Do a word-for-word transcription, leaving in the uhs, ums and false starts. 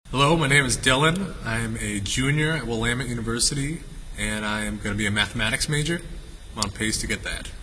Hello, my name is Dillon. I am a junior at Willamette University, and I am going to be a mathematics major. I'm on pace to get that.